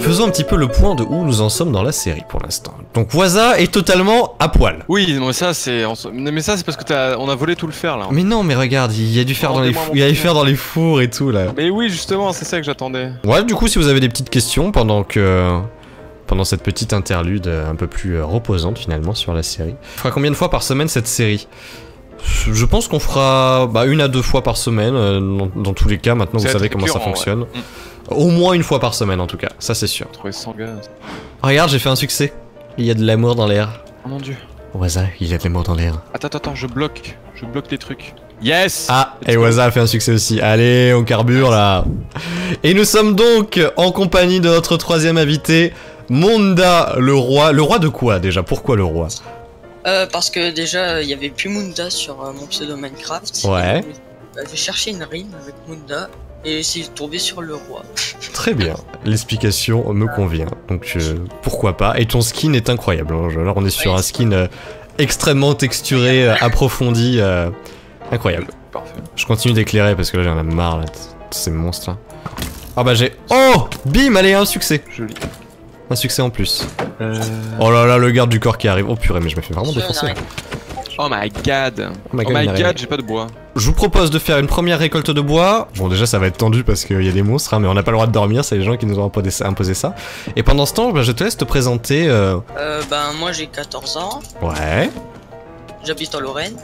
faisons un petit peu le point de où nous en sommes dans la série pour l'instant. Donc Waza est totalement à poil. Oui, non, mais ça c'est parce que on a volé tout le fer là. Mais non, mais regarde, il y a du fer dans les fours, il y a du fer dans les fours et tout là. Mais oui, justement, c'est ça que j'attendais. Ouais, du coup, si vous avez des petites questions pendant cette petite interlude un peu plus reposante finalement sur la série. On fera combien de fois par semaine cette série? Je pense qu'on fera 1 à 2 fois par semaine, dans tous les cas, maintenant vous savez comment ça fonctionne. Ouais. Au moins 1 fois par semaine en tout cas, ça c'est sûr. Trouver 100 gars. Regarde, j'ai fait un succès. Il y a de l'amour dans l'air. Oh mon dieu. Waza, il y a de l'amour dans l'air. Attends, je bloque les trucs. Yes. Ah, et Waza a fait un succès aussi. Allez, on carbure là. Et nous sommes donc en compagnie de notre troisième invité, Munda le roi. Le roi de quoi déjà? Pourquoi le roi? Parce que déjà il y avait plus Munda sur mon pseudo Minecraft. Ouais. J'ai cherché une rime avec Munda et c'est tombé sur le roi. Très bien, l'explication me convient. Donc pourquoi pas. Et ton skin est incroyable. Là on est sur un skin extrêmement texturé, approfondi, incroyable. Parfait. Je continue d'éclairer parce que là j'en ai marre là, tous ces monstres là. Ah bah j'ai... Oh, bim, allez, un succès. Joli. Un succès en plus. Oh là là, le garde du corps qui arrive. Oh purée, mais je me fais vraiment défoncer. Oh my god. Oh my god, j'ai pas de bois. Je vous propose de faire une première récolte de bois. Bon, déjà ça va être tendu parce qu'il y a des monstres, hein, mais on n'a pas le droit de dormir, c'est les gens qui nous ont imposé ça. Et pendant ce temps, je te laisse te présenter. Moi j'ai 14 ans. Ouais. J'habite en Lorraine.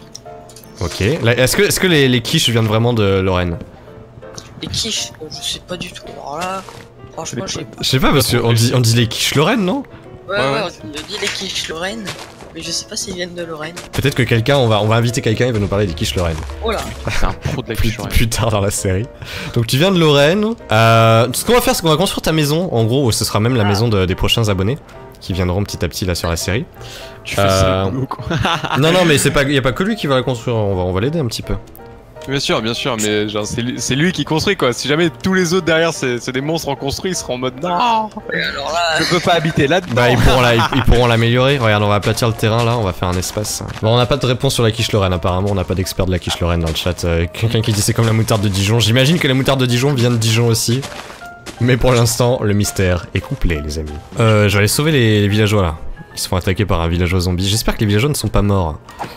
Ok. Est-ce que les quiches viennent vraiment de Lorraine? Les quiches, je sais pas du tout. Alors là, franchement, je sais pas parce qu'on dit les quiches Lorraine, non? Ouais, on dit les quiches Lorraine. Mais je sais pas s'ils viennent de Lorraine. Peut-être que quelqu'un, on va inviter quelqu'un, il va nous parler des quiches Lorraine. Oh là. C'est un pro de la quiche Lorraine. Plus tard dans la série. Donc tu viens de Lorraine. Ce qu'on va faire, c'est qu'on va construire ta maison. En gros, ce sera même la maison des prochains abonnés qui viendront petit à petit là sur la série. Tu fais ça quoi. Non, mais y a pas que lui qui va la construire. On va l'aider un petit peu. Bien sûr, mais genre c'est lui qui construit quoi. Si jamais tous les autres derrière c'est des monstres en construit, ils seront en mode non. Et alors là... Je peux pas habiter là-dedans. Bah ils pourront l'améliorer. Regarde, on va aplatir le terrain là, on va faire un espace. Bon, on n'a pas de réponse sur la quiche Lorraine apparemment, on n'a pas d'expert de la quiche Lorraine dans le chat. Quelqu'un qui dit c'est comme la moutarde de Dijon. J'imagine que la moutarde de Dijon vient de Dijon aussi. Mais pour l'instant, le mystère est complet les amis. Je vais aller sauver les villageois là. Ils se font attaquer par un villageois zombie. J'espère que les villageois ne sont pas morts.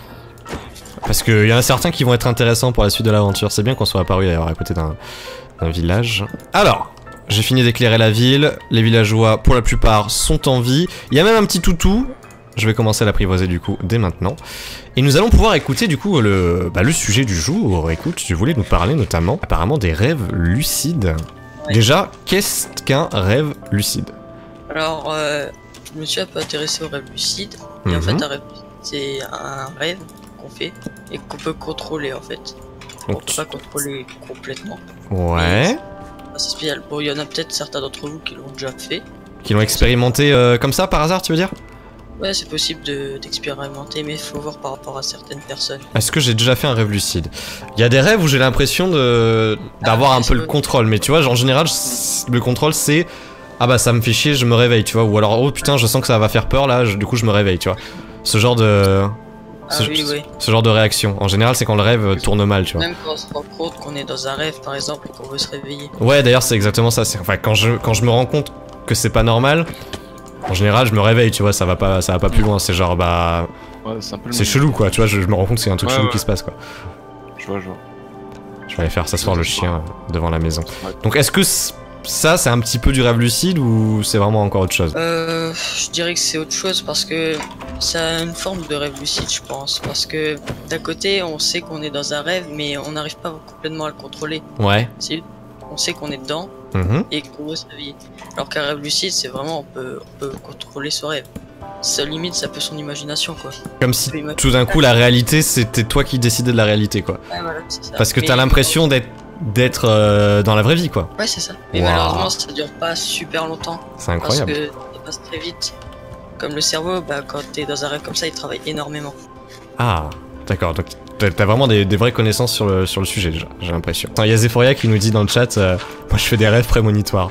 Parce qu'il y en a certains qui vont être intéressants pour la suite de l'aventure. C'est bien qu'on soit apparu d'ailleurs à côté d'un village. Alors, j'ai fini d'éclairer la ville. Les villageois, pour la plupart, sont en vie. Il y a même un petit toutou. Je vais commencer à l'apprivoiser du coup dès maintenant. Et nous allons pouvoir écouter du coup le sujet du jour. Écoute, tu voulais nous parler notamment apparemment des rêves lucides. Ouais. Déjà, qu'est-ce qu'un rêve lucide? Alors, je me suis un peu intéressé aux rêves lucides. Et en fait, un rêve lucide, c'est un rêve qu'on fait et qu'on peut contrôler en fait. On peut pas contrôler complètement. Ouais. C'est spécial. Bon, il y en a peut-être certains d'entre vous qui l'ont déjà fait. Qui l'ont expérimenté comme ça par hasard, tu veux dire? Ouais, c'est possible d'expérimenter, mais il faut voir par rapport à certaines personnes. Est-ce que j'ai déjà fait un rêve lucide? Il y a des rêves où j'ai l'impression d'avoir un peu le contrôle, mais tu vois, en général, le contrôle c'est ah bah ça me fait chier, je me réveille, tu vois, ou alors oh putain, je sens que ça va faire peur là, du coup je me réveille, tu vois. Ce genre de ce genre de réaction. En général, c'est quand le rêve tourne mal, tu vois. Même quand on se rend compte qu'on est dans un rêve, par exemple, et qu'on veut se réveiller. Ouais, d'ailleurs, c'est exactement ça. Enfin, quand je me rends compte que c'est pas normal, en général, je me réveille, tu vois. Ça va pas plus loin. C'est genre ouais, c'est chelou, quoi. Tu vois, je me rends compte qu'il y a un truc chelou qui se passe, quoi. Je vois. Je vais aller faire s'asseoir le chien devant la maison. Donc, est-ce que ça, c'est un petit peu du rêve lucide ou c'est vraiment encore autre chose? Je dirais que c'est autre chose parce que ça a une forme de rêve lucide, je pense. Parce que d'un côté, on sait qu'on est dans un rêve, mais on n'arrive pas complètement à le contrôler. Ouais. On sait qu'on est dedans et qu'on veut se réveiller. Alors qu'un rêve lucide, c'est vraiment on peut contrôler ce rêve. Ça limite, ça peut son imagination, quoi. Comme si tout d'un coup, la réalité, c'était toi qui décidais de la réalité, quoi. Ouais, voilà, c'est ça. Parce que t'as l'impression d'être dans la vraie vie, quoi. Ouais, c'est ça. Mais malheureusement, ça dure pas super longtemps. C'est incroyable. Parce que ça passe très vite. Comme le cerveau, quand t'es dans un rêve comme ça, il travaille énormément. Ah, d'accord. Donc t'as vraiment des vraies connaissances sur le sujet, déjà, j'ai l'impression. Il y a Zephoria qui nous dit dans le chat, moi je fais des rêves prémonitoires.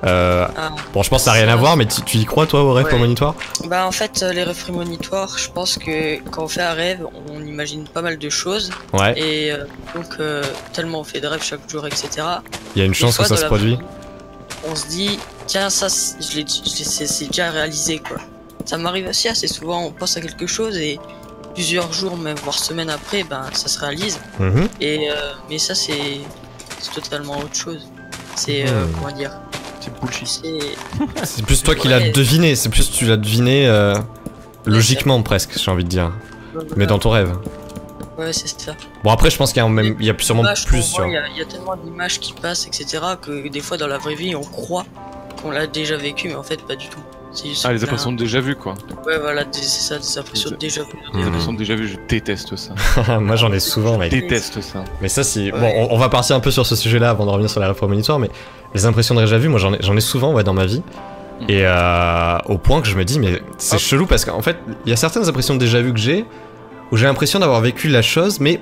Bon, je pense que ça n'a rien à voir, mais tu y crois toi aux rêves prémonitoires? Bah en fait, les rêves prémonitoires, je pense que quand on fait un rêve, on imagine pas mal de choses. Ouais. Et donc tellement on fait des rêves chaque jour, etc. Il y a une chance que ça se produit. on se dit, tiens, ça, c'est déjà réalisé, quoi. Ça m'arrive aussi assez souvent, on pense à quelque chose et plusieurs jours, même voire semaines après, ben, ça se réalise. Et, mais ça, c'est totalement autre chose. C'est, comment dire? C'est bullshit. C'est plus toi qui l'as deviné, c'est plus tu l'as deviné logiquement presque, j'ai envie de dire. Mais dans ton rêve. Ouais, c'est ça. Bon après je pense qu'il y a sûrement plus. Il y a tellement d'images qui passent, etc. que des fois dans la vraie vie on croit qu'on l'a déjà vécu, mais en fait pas du tout. Ah, les impressions de déjà vu quoi. Ouais, voilà, c'est ça, des impressions de déjà vu. Les impressions de déjà vu, je déteste ça. Moi j'en ai souvent, mec. Je déteste ça. Mais ça c'est... Bon, on va partir un peu sur ce sujet-là avant de revenir sur la rêve prémonitoire, mais les impressions de déjà vu, moi j'en ai souvent dans ma vie. Et au point que je me dis, mais c'est chelou parce qu'en fait, il y a certaines impressions de déjà vu que j'ai, où j'ai l'impression d'avoir vécu la chose, mais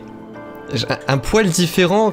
un poil différent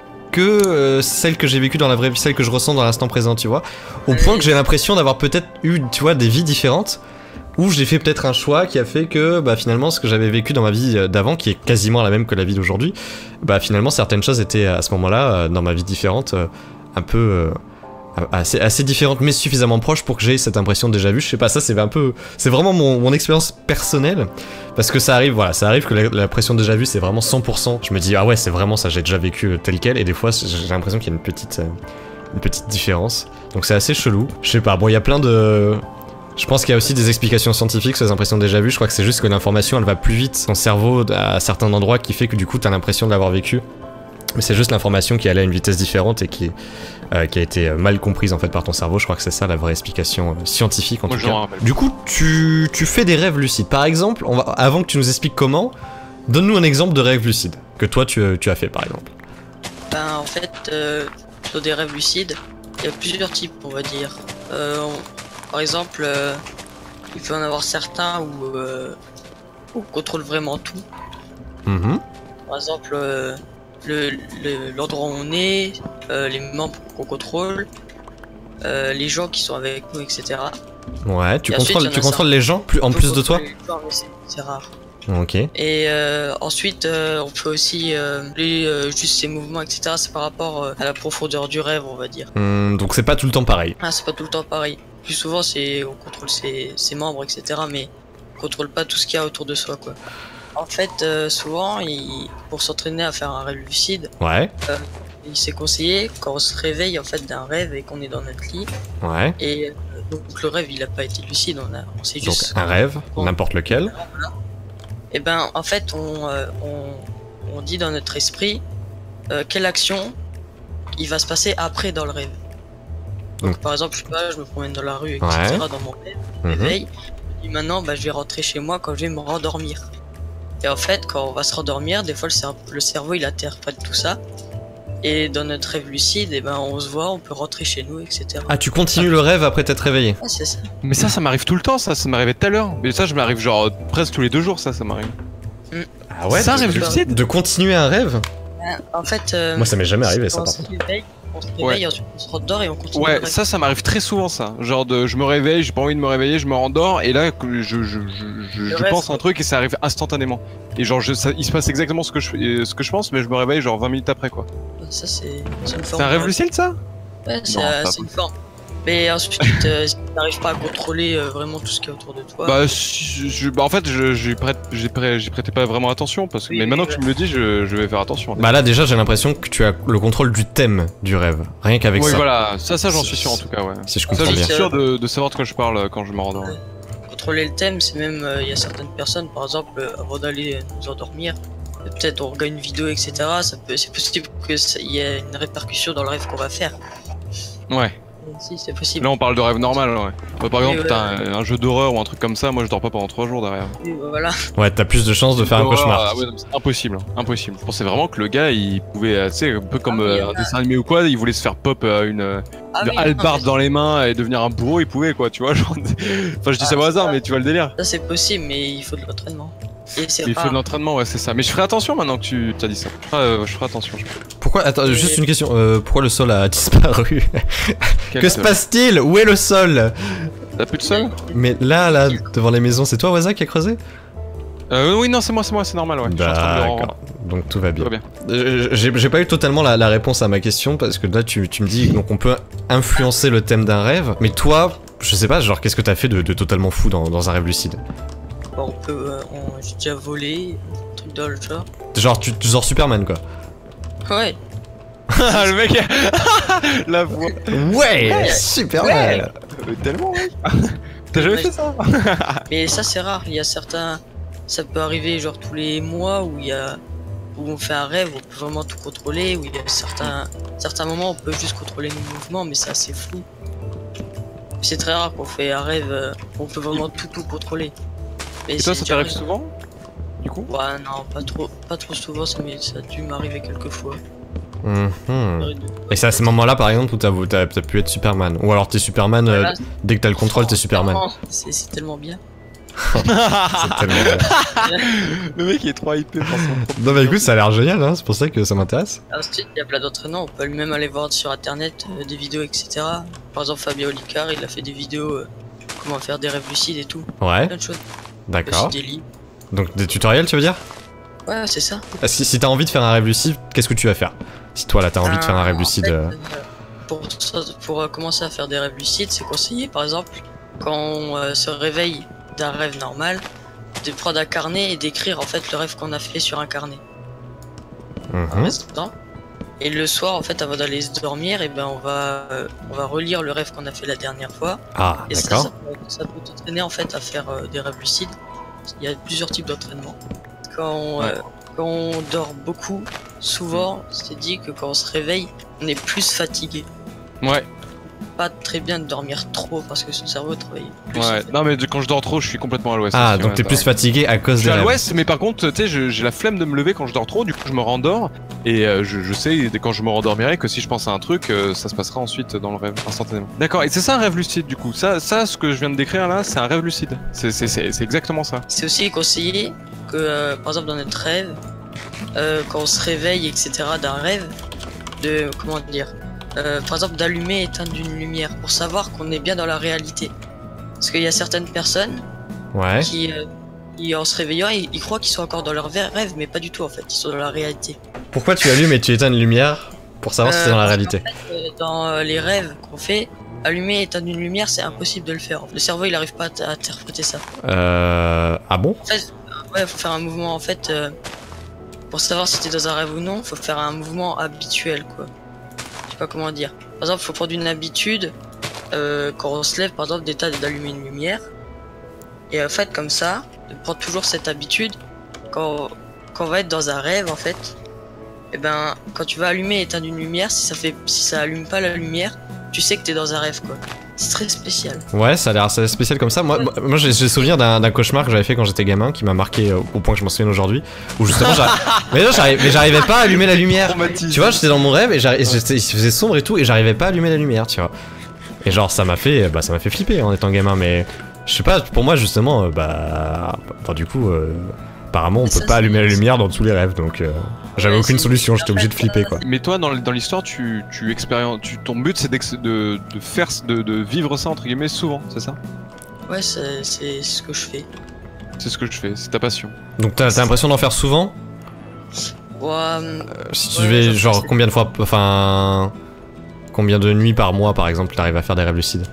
que celle que j'ai vécue dans la vraie vie, celle que je ressens dans l'instant présent, tu vois. Au point que j'ai l'impression d'avoir peut-être eu, tu vois, des vies différentes, où j'ai fait peut-être un choix qui a fait que, bah finalement, ce que j'avais vécu dans ma vie d'avant, qui est quasiment la même que la vie d'aujourd'hui, bah finalement, certaines choses étaient à ce moment-là, dans ma vie différente, un peu... assez différentes mais suffisamment proches pour que j'ai cette impression de déjà vu. Je sais pas, ça c'est vraiment mon expérience personnelle, parce que ça arrive que l'impression de déjà vu c'est vraiment 100%. Je me dis ah ouais c'est vraiment ça, j'ai déjà vécu tel quel, et des fois j'ai l'impression qu'il y a une petite différence, donc c'est assez chelou. Je sais pas, bon il y a plein de... Je pense qu'il y a aussi des explications scientifiques sur les impressions déjà vues. Je crois que c'est juste que l'information elle va plus vite dans le cerveau à certains endroits, qui fait que du coup t'as l'impression de l'avoir vécu. Mais c'est juste l'information qui allait à une vitesse différente et qui a été mal comprise en fait par ton cerveau. Je crois que c'est ça la vraie explication scientifique en tout cas. Du coup, tu fais des rêves lucides. Par exemple, avant que tu nous expliques comment, donne-nous un exemple de rêve lucide que toi tu as fait par exemple. Ben en fait, sur des rêves lucides, il y a plusieurs types on va dire. Par exemple, il peut en avoir certains où on contrôle vraiment tout. Par exemple... l'endroit où on est, les membres qu'on contrôle, les gens qui sont avec nous, etc. Ouais, tu contrôles les gens en plus de toi? C'est rare. Ok. Et ensuite, on peut aussi juste ces mouvements, etc. C'est par rapport à la profondeur du rêve, on va dire. Donc c'est pas tout le temps pareil. Ah, c'est pas tout le temps pareil. Plus souvent, on contrôle ses membres, etc. Mais on contrôle pas tout ce qu'il y a autour de soi, quoi. En fait, souvent, pour s'entraîner à faire un rêve lucide, il s'est conseillé quand on se réveille en fait d'un rêve et qu'on est dans notre lit. Et donc le rêve, il a pas été lucide, on s'est juste. Donc un rêve, n'importe lequel. Voilà. Et ben, en fait, on dit dans notre esprit quelle action il va se passer après dans le rêve. Donc par exemple, je me promène dans la rue, etc. Dans mon rêve, je me réveille. Et maintenant, bah, je vais rentrer chez moi quand je vais me rendormir. Et en fait, quand on va se rendormir, des fois le cerveau il interprète tout ça. Et dans notre rêve lucide, et ben on se voit, on peut rentrer chez nous, etc. Ah, tu continues le rêve après t'être réveillé? Ah, c'est ça. Mais ça m'arrive tout le temps, ça m'arrivait tout à l'heure. Mais ça, je m'arrive genre presque tous les 2 jours, ça m'arrive. Ah ouais? Ça, rêve lucide? De continuer un rêve? En fait, moi ça m'est jamais arrivé ça par contre. On se réveille, ensuite on se rendort et on continue. Ouais, ça m'arrive très souvent ça. Genre je me réveille, j'ai pas envie de me réveiller, je me rendors et là je pense un truc et ça arrive instantanément. Et genre il se passe exactement ce que je pense, mais je me réveille genre 20 minutes après quoi. Ça c'est une forme. C'est un rêve lucide ça? Ouais, c'est une forme. Mais ensuite, si tu n'arrives pas à contrôler vraiment tout ce qui est autour de toi. Bah, en fait, j'y prêtais pas vraiment attention, parce que, mais maintenant que tu me le dis, je vais faire attention. Bah là, déjà, j'ai l'impression que tu as le contrôle du thème du rêve. Rien qu'avec ça. Oui, voilà, ça j'en suis sûr en tout cas, ouais. Si je comprends bien. Je suis sûr de savoir de quoi je parle quand je me rendors. Contrôler le thème, c'est même, il y a certaines personnes, par exemple, avant d'aller nous endormir, peut-être on regarde une vidéo, etc. C'est possible qu'il y ait une répercussion dans le rêve qu'on va faire. Ouais. Si, c'est possible. Là, on parle de rêve normal, ouais. Bah, par exemple, t'as un jeu d'horreur ou un truc comme ça, moi je dors pas pendant 3 jours derrière. Oui, bah, voilà. Ouais, t'as plus de chances de faire un cauchemar. Ah ouais, c'est impossible, impossible. Je pensais vraiment que le gars, il pouvait, tu sais, un peu comme un dessin animé ou quoi, il voulait se faire pop une hallebarde dans les mains et devenir un bourreau, il pouvait quoi, tu vois. Genre... enfin, je dis ça au hasard, mais tu vois le délire. Ça, c'est possible, mais il faut de l'entraînement. Il faut de l'entraînement, ouais, c'est ça. Mais je ferai attention maintenant que tu t'as dit ça. Je ferai attention. Pourquoi? Attends, juste une question. Pourquoi le sol a disparu? Que se passe-t-il? Où est le sol? T'as plus de sol? Mais là, devant les maisons, c'est toi, Waza, qui a creusé? Oui, non, c'est moi, c'est normal, ouais. D'accord, donc tout va bien. J'ai pas eu totalement la réponse à ma question, parce que là, tu me dis, donc on peut influencer le thème d'un rêve, mais toi, je sais pas, genre qu'est-ce que t'as fait de totalement fou dans un rêve lucide? Bon, j'ai déjà volé, un truc dans le genre. Genre genre Superman quoi. Ouais. Le mec, la voix. Ouais, Superman. Tellement, ouais. T'as jamais fait ça? Mais ça c'est rare, il y a certains... Ça peut arriver genre tous les mois où on fait un rêve, on peut vraiment tout contrôler, où il y a certains moments on peut juste contrôler nos mouvements, mais c'est assez flou. C'est très rare qu'on fait un rêve, on peut vraiment tout contrôler. Mais et toi ça t'arrive souvent? Du coup? Ouais non, pas trop souvent, ça a dû m'arriver quelques fois. Et c'est à ces moments-là par exemple où t'as pu être Superman. Ou alors t'es Superman, voilà, dès que t'as le contrôle t'es Superman. C'est tellement bien. C'est tellement bien. Le mec il est trop hypé par son. Non mais écoute ça a l'air génial hein, c'est pour ça que ça m'intéresse. Ensuite il y a plein d'autres noms, on peut même aller voir sur internet des vidéos etc. Par exemple Fabien Olicard il a fait des vidéos comment faire des rêves lucides et tout. Ouais. Plein de choses. D'accord. Donc des tutoriels tu veux dire? Ouais c'est ça. Si t'as envie de faire un rêve lucide, qu'est-ce que tu vas faire? Si toi là t'as envie de faire un rêve lucide... Pour commencer à faire des rêves lucides, c'est conseillé par exemple quand on se réveille d'un rêve normal, de prendre un carnet et d'écrire en fait le rêve qu'on a fait sur un carnet. Et le soir en fait avant d'aller se dormir, et ben on va relire le rêve qu'on a fait la dernière fois. Ah et d'accord. Ça peut t'entraîner en fait à faire des rêves lucides. Il y a plusieurs types d'entraînement. Quand on dort beaucoup, souvent c'est dit que quand on se réveille, on est plus fatigué. Ouais. Pas très bien de dormir trop parce que son cerveau travaille plus. Ouais, non mais quand je dors trop, je suis complètement à l'ouest. Ah, donc t'es plus fatigué à cause de à l'ouest, mais par contre, tu sais, j'ai la flemme de me lever quand je dors trop, du coup je me rendors. Et je sais, quand je me rendormirai, que si je pense à un truc, ça se passera ensuite dans le rêve, instantanément. D'accord, et c'est ça un rêve lucide du coup. Ça, ce que je viens de décrire là, c'est un rêve lucide. C'est exactement ça. C'est aussi conseillé que, par exemple, dans notre rêve, quand on se réveille, etc., d'un rêve, de. Comment dire par exemple d'allumer et éteindre une lumière pour savoir qu'on est bien dans la réalité. Parce qu'il y a certaines personnes qui en se réveillant, ils croient qu'ils sont encore dans leur rêve, mais pas du tout en fait, ils sont dans la réalité. Pourquoi tu allumes et tu éteins une lumière pour savoir si c'est dans la réalité? En fait, dans les rêves qu'on fait, allumer et éteindre une lumière, c'est impossible de le faire. Le cerveau il arrive pas à interpréter ça. Ah bon? En fait, ouais, faut faire un mouvement en fait. Pour savoir si t'es dans un rêve ou non, faut faire un mouvement habituel quoi. Je sais pas comment dire. Par exemple, faut prendre une habitude quand on se lève, par exemple, d'allumer une lumière. Et en fait, comme ça, de prendre toujours cette habitude quand on va être dans un rêve, en fait. Et ben, quand tu vas allumer et éteindre une lumière, si ça allume pas la lumière, tu sais que t'es dans un rêve, quoi. C'est très spécial. Ouais, ça a l'air spécial comme ça. Moi j'ai souvenir d'un cauchemar que j'avais fait quand j'étais gamin qui m'a marqué au point que je m'en souviens aujourd'hui. Où justement, j'arrivais pas à allumer la lumière. Tu vois, j'étais dans mon rêve et il faisait sombre et tout et j'arrivais pas à allumer la lumière, tu vois. Et genre, ça m'a fait flipper en étant gamin, mais je sais pas, pour moi justement, du coup, apparemment on peut pas allumer la lumière dans tous les rêves donc. J'avais aucune solution, j'étais obligé de flipper quoi. Mais toi dans l'histoire tu expériences, ton but c'est de vivre ça entre guillemets souvent, c'est ça? Ouais, c'est ce que je fais. C'est ce que je fais, c'est ta passion. Donc t'as l'impression d'en faire souvent? Si tu vais genre combien de fois, enfin combien de nuits par mois par exemple t'arrives à faire des rêves lucides?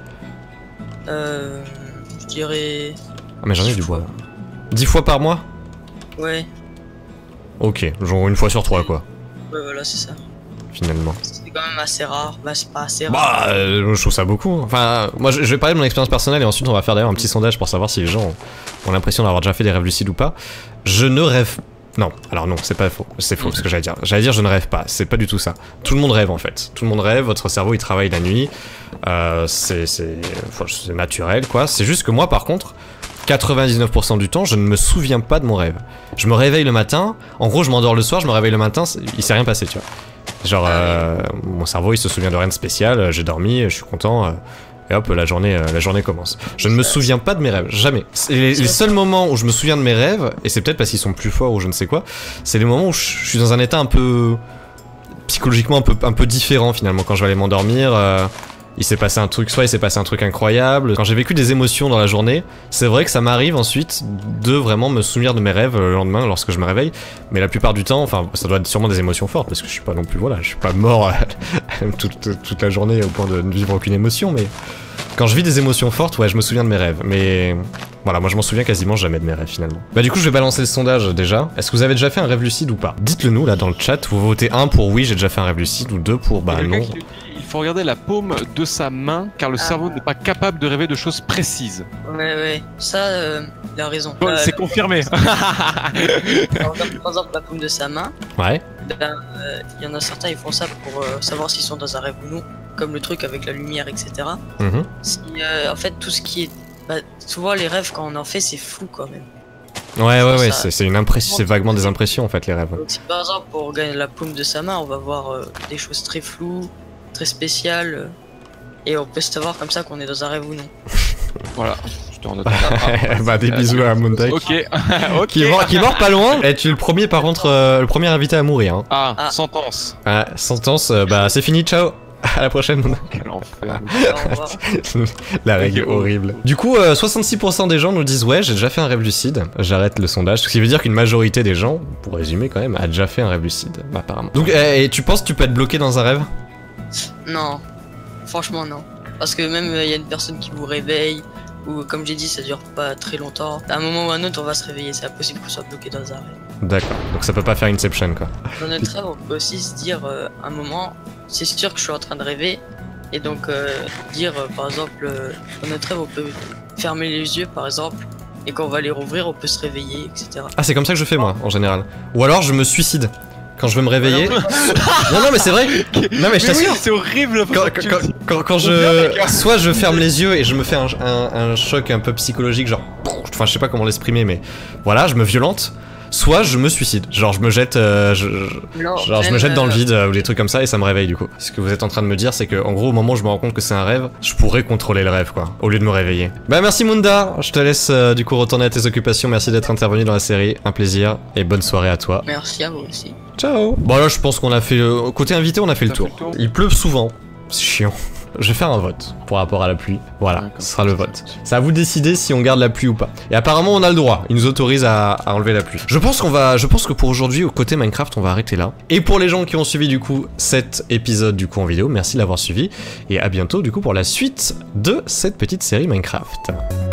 Je dirais... Ah mais j'en ai du bois là. 10 fois par mois? Ouais. Ok, genre une fois sur 3 quoi. Ouais voilà c'est ça. Finalement. C'est quand même assez rare, c'est pas assez rare. Je trouve ça beaucoup. Enfin, moi je vais parler de mon expérience personnelle et ensuite on va faire d'ailleurs un petit sondage pour savoir si les gens ont l'impression d'avoir déjà fait des rêves lucides ou pas. Je ne rêve... Non, alors non, c'est pas faux, c'est faux ce que j'allais dire. J'allais dire je ne rêve pas, c'est pas du tout ça. Tout le monde rêve en fait. Tout le monde rêve, votre cerveau il travaille la nuit. C'est naturel quoi. C'est juste que moi par contre... 99% du temps, je ne me souviens pas de mon rêve. Je me réveille le matin, en gros je m'endors le soir, je me réveille le matin, il s'est rien passé, tu vois. Genre, mon cerveau il se souvient de rien de spécial, j'ai dormi, je suis content, et hop, la journée commence. Je ne me souviens pas de mes rêves, jamais. Les seuls moments où je me souviens de mes rêves, et c'est peut-être parce qu'ils sont plus forts ou je ne sais quoi, c'est les moments où je suis dans un état un peu... psychologiquement un peu différent finalement, quand je vais aller m'endormir... il s'est passé un truc, soit il s'est passé un truc incroyable. Quand j'ai vécu des émotions dans la journée, c'est vrai que ça m'arrive ensuite de vraiment me souvenir de mes rêves le lendemain lorsque je me réveille. Mais la plupart du temps, enfin, ça doit être sûrement des émotions fortes parce que je suis pas non plus, voilà, je suis pas mort toute la journée au point de ne vivre aucune émotion, mais quand je vis des émotions fortes, ouais, je me souviens de mes rêves. Mais voilà, moi je m'en souviens quasiment jamais de mes rêves finalement. Bah du coup, je vais balancer le sondage déjà. Est-ce que vous avez déjà fait un rêve lucide ou pas? Dites-le nous là dans le chat. Vous votez 1 pour oui, j'ai déjà fait un rêve lucide, ou 2 pour bah non. Il faut regarder la paume de sa main car le cerveau n'est pas capable de rêver de choses précises. Ouais, ça, il a raison. Bon, c'est confirmé. Par exemple, la paume de sa main. Ouais. Ben, il y en a certains, ils font ça pour savoir s'ils sont dans un rêve ou non, comme le truc avec la lumière, etc. Si, en fait, tout ce qui est, bah, souvent les rêves quand on en fait, c'est flou quand même. Ouais, c'est une impression, c'est vaguement des impressions en fait les rêves. Donc, si par exemple pour regarder la paume de sa main, on va voir des choses très floues, très spéciales, et on peut savoir comme ça qu'on est dans un rêve ou non. Voilà, je te rends Bah des bisous à Moondyke. Ok, ok. Qui mord pas loin. Et tu es le premier par contre, le premier invité à mourir. Hein. Ah, sentence. Ah, sentence, bah c'est fini, ciao. À la prochaine. Quel enfer. Au revoir. La règle horrible. Du coup, 66% des gens nous disent ouais, j'ai déjà fait un rêve lucide. J'arrête le sondage, ce qui veut dire qu'une majorité des gens, pour résumer quand même, a déjà fait un rêve lucide, apparemment. Donc, et tu penses que tu peux être bloqué dans un rêve? Non, franchement non. Parce que même il y a une personne qui vous réveille, ou comme j'ai dit, ça dure pas très longtemps. À un moment ou à un autre, on va se réveiller, c'est impossible qu'on soit bloqué dans un rêve. D'accord, donc ça peut pas faire Inception quoi. Dans notre rêve, on peut aussi se dire un moment, c'est sûr que je suis en train de rêver, et donc dire par exemple, dans notre rêve, on peut fermer les yeux par exemple, et quand on va les rouvrir, on peut se réveiller, etc. Ah, c'est comme ça que je fais moi, en général. Ou alors je me suicide. Quand je veux me réveiller. Non, mais c'est vrai. Non, mais je t'assure. Oui, c'est horrible. Quand je. Soit je ferme les yeux et je me fais un choc un peu psychologique, genre. Enfin, je sais pas comment l'exprimer, mais voilà, je me violente. Soit je me suicide, genre je me jette, je me jette dans le vide ou des trucs comme ça et ça me réveille du coup. Ce que vous êtes en train de me dire, c'est que en gros au moment où je me rends compte que c'est un rêve, je pourrais contrôler le rêve quoi, au lieu de me réveiller. Bah merci Munda, je te laisse du coup retourner à tes occupations. Merci d'être intervenu dans la série, un plaisir et bonne soirée à toi. Merci à vous aussi. Ciao. Bon là je pense qu'on a fait côté invité, on a fait le tour. Il pleut souvent, c'est chiant. Je vais faire un vote pour rapport à la pluie. Voilà, ce sera le vote. C'est à vous de décider si on garde la pluie ou pas. Et apparemment on a le droit, il nous autorise à enlever la pluie. Je pense que pour aujourd'hui au côté Minecraft on va arrêter là. Et pour les gens qui ont suivi du coup cet épisode du coup en vidéo, merci de l'avoir suivi. Et à bientôt du coup pour la suite de cette petite série Minecraft.